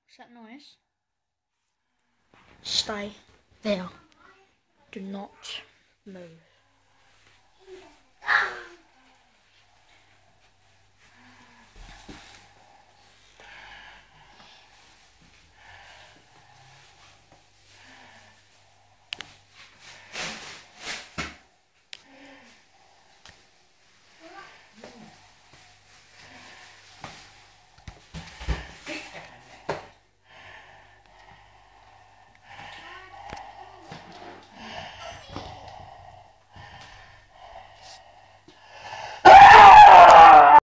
What's that noise? Stay there. Do not move.